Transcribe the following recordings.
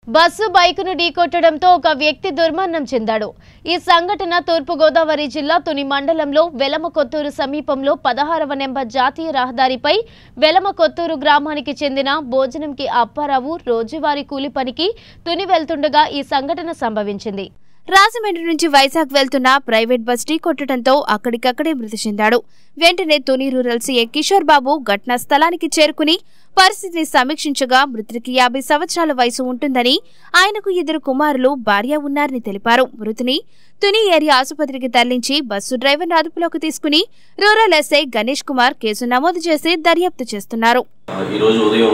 Bus బైకును ఢీకొట్టడంతో ఒక వ్యక్తి దుర్మరణం చెందాడు. ఈ సంఘటన తూర్పు గోదావరి జిల్లా తుని మండలంలో వెలమకొత్తూరు సమీపంలో 16వ నెంబర్ జాతీయ రహదారిపై వెలమకొత్తూరు గ్రామానికి చెందిన భోజనంకి అప్పారావు రోజువారీ కూలి పనికి తుని వెళ్తుండగా ఈ సంఘటన సంభవించింది. రాజమండ్రి నుంచి వైజాగ్ వెళ్తున్న ప్రైవేట్ బస్ ఢీకొట్టడంతో అక్కడికక్కడే మృతి చెందాడు. వెంటనే తుని రూరల్ సీఐ కిషోర్ బాబు ఘటనా స్థలానికి చేరుకుని పరిస్థితిని సమీక్షించగా మృతుడికి 50 సంవత్సరాల వయసు ఉంటుందని, ఆయనకు 2 కుమారులు, భార్య ఉన్నారని తెలిపారు. మృతుని తుని ఏరియా ఆసుపత్రికి తరలించి బస్సు డ్రైవర్ను అదుపులోకి తీసుకుని rural SI Ganesh Kumar case నమోదు చేసి దర్యాప్తు చేస్తున్నారు. ఈ రోజు ఉదయం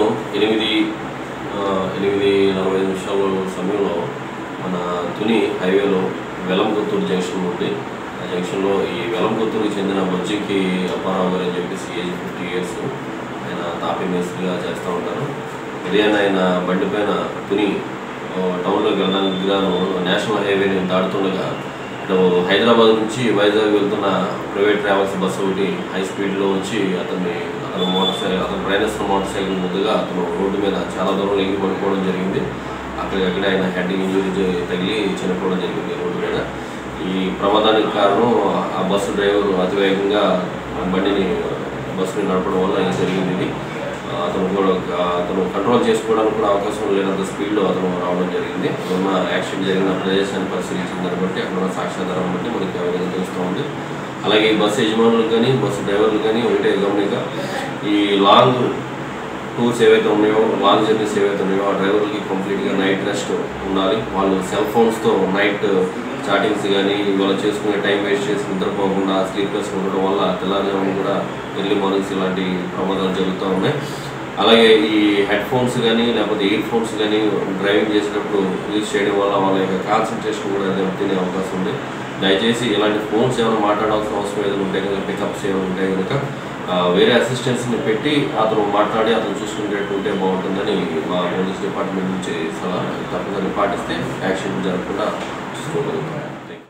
8:45 సమయంలో మన తుని హైవేలో వెలంకొత్తూరు జంక్షన్ ఉంది. ఆ జంక్షన్లో ఈ వెలంకొత్తూరుకి చెందిన బొజ్జికి అప్పారావు గారు అని చెప్పేసి ఏజ్ 50 years, ఆయన తాపీ మేస్త్రిగా చేస్తూ ఉంటారు. ఉదయాన్నే ఆయన బండి పైన తుని టౌన్లోకి వెళ్ళడానికి గాను నేషనల్ హైవేని దాడుతుండగా ఇటు హైదరాబాద్ నుంచి వైజాగ్ వెళ్తున్న ప్రైవేట్ ట్రావెల్స్ బస్సు ఒకటి హై స్పీడ్లో వచ్చి అతను ప్రయాణిస్తున్న మోటార్ సైకిల్ ముందుగా అతను రోడ్డు మీద చాలా దూరం ఎగిరి పడిపోవడం జరిగింది. అక్కడికక్కడే ఆయన హెడ్ ఇంజురీ తగిలి చనిపోవడం జరిగింది రోడ్డు మీద. ఈ ప్రమాదానికి కారణం ఆ బస్సు డ్రైవర్ అతివేగంగా బస్సుని నడపడం వల్ల ఇది జరిగింది. అతను కంట్రోల్ చేసుకోవడానికి కూడా అవకాశం లేనంత స్పీడ్లో అతను రావడం జరిగింది. ఉన్న యాక్సిడెంట్ జరిగిన ప్రదేశాన్ని పరిశీలించిన దాన్ని బట్టి అక్కడ ఉన్న సాక్ష్యాధారం బట్టి మనకి ఆ విధంగా తెలుస్తూ ఉంది. అలాగే ఈ బస్సు యజమానులకు కానీ బస్సు డ్రైవర్లు కానీ ఒకటే గమనిక, ఈ లాంగ్ టూర్స్ ఏవైతే ఉన్నాయో, లాంగ్ జర్నీస్ ఏవైతే ఉన్నాయో ఆ డ్రైవర్లకి కంప్లీట్గా నైట్ రెస్ట్ ఉండాలి. వాళ్ళు సెల్ ఫోన్స్తో నైట్ చాటింగ్స్ కానీ వాళ్ళు చేసుకునే టైం వేస్ట్ చేసి నిద్రపోకుండా స్లీప్లెస్ ఉండడం వల్ల తెల్లారుజామున కూడా ఎర్లీ మార్నింగ్స్ ఇలాంటి ప్రమాదాలు జరుగుతూ ఉన్నాయి. అలాగే ఈ హెడ్ ఫోన్స్ కానీ లేకపోతే ఇయర్ ఫోన్స్ కానీ డ్రైవింగ్ చేసేటప్పుడు యూజ్ చేయడం వల్ల వాళ్ళ యొక్క కాన్సన్ట్రేషన్ కూడా దెబ్బతినే అవకాశం ఉంది. దయచేసి ఇలాంటి ఫోన్స్ ఏమైనా మాట్లాడాల్సిన అవసరం ఏదైనా ఉంటే కనుక, పికప్స్ ఏమైనా ఉంటే కనుక వేరే అసిస్టెంట్స్ని పెట్టి అతను మాట్లాడి అతను చూసుకునేటట్టు ఉంటే బాగుంటుందని మా పోలీస్ డిపార్ట్మెంట్ నుంచి సలహా. తప్పనిసరి పాటిస్తే యాక్సిడెంట్ జరగకుండా చూసుకోగలుగుతాం.